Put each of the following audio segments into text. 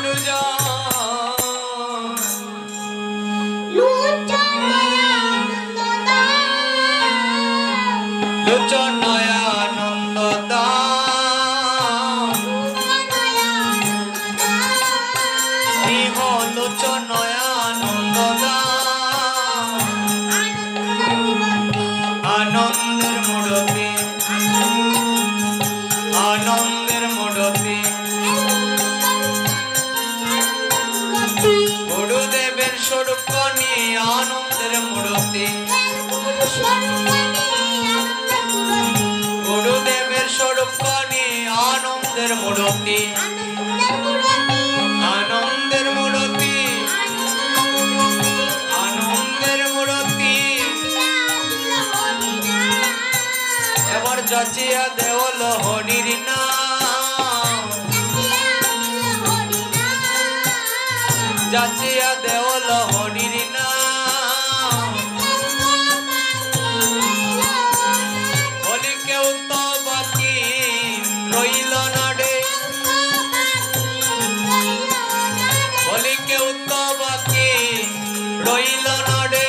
गुरुदेवेर स्वरूप आनंदेर मूर्ति आनंदेर मूर्ति आनंदेर मूर्ति एबार जाचिया देवल हरिर नाम जाचिया देवल हरिर नाम बोली केउ तो बाकी रइल ना रे बोली केउ तो बाकी रइल ना रे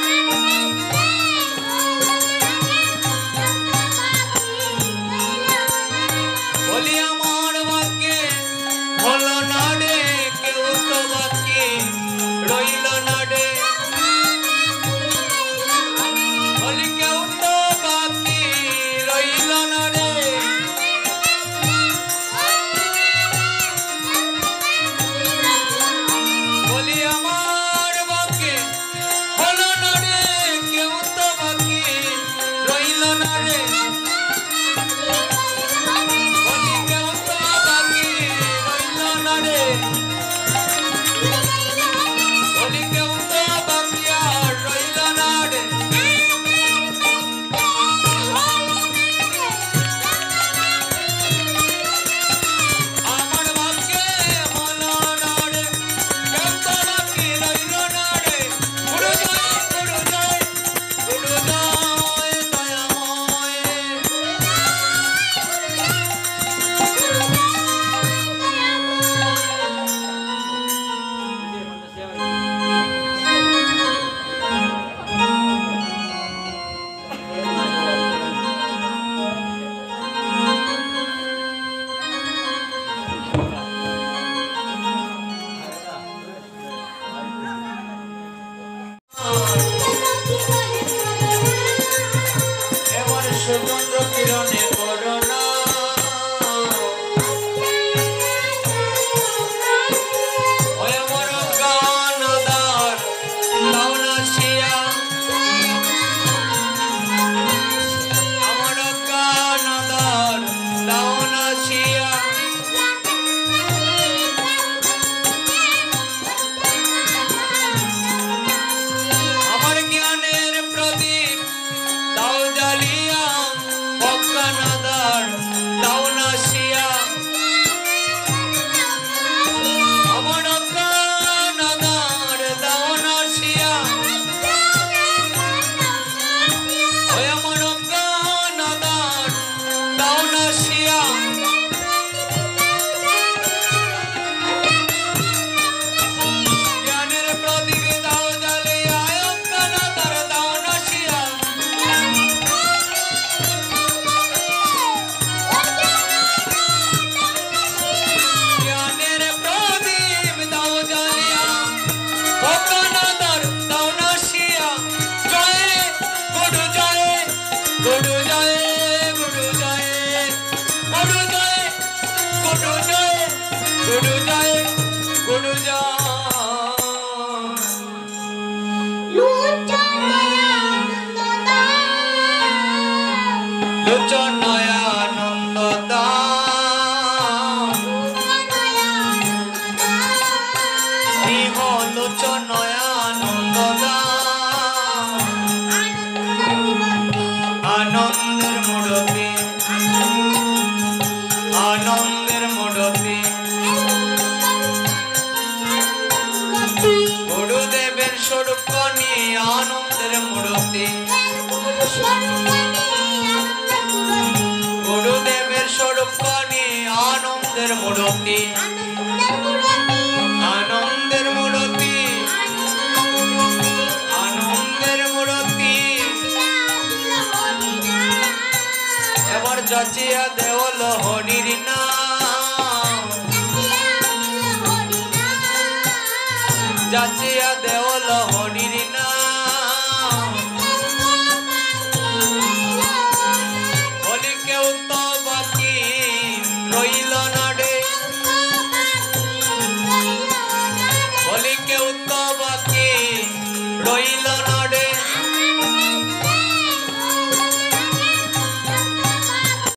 बोली आमार बाकी हलो ना रे केउ तो बाकी रइल ना रे बोली केउ तो बाकी रइल ना रे बोली आमार बाकी हलो ना रे केउ तो बाकी रइल ना रे बोली केउ तो बाकी रइल ना रे बोली केउ तो बाकी আর রইল না রে আমার বাক্যে হলো না রে কেউ তো বাকি রইল না রে গুরু জয় গুরু জয় গুরু জয় দয়াময় এবার সুগন্ধ কিরণে করোনা ওই আমার গানদার লাউনা শিয়া আমার গানদার লাউনা শিয়া আমার জ্ঞানের প্রদীপ দাও জ্বালিয়া অজ্ঞানদার দাও নাসিয়া আমার অজ্ঞানদার দাও নাসিয়া ওই আমার অজ্ঞানদার দাও নাসিয়া জ্ঞানের প্রদীপ দাও জ্বালিয়া অজ্ঞানদার দাও নাসিয়া জ্ঞানের প্রদীপ দাও জ্বালিয়া অজ্ঞানদার দাও নাসিয়া জয় গুরু জয় গুরু জয় গুরু জয় গুরু জয় গুরু জয় গুরু জয় গুরু জয় লোচনয় আনন্দ দাও নিহ লোচনয় আনন্দ দাও আনন্দের মূর্তি আনন্দের মূর্তি গুরুদেবের স্বরূপ আনন্দের মূর্তি গুরুদেবের স্বরূপ আনন্দের মূর্তি যাচিয়া দেওল হরির নাম যাচিয়া দেওল হরির নাম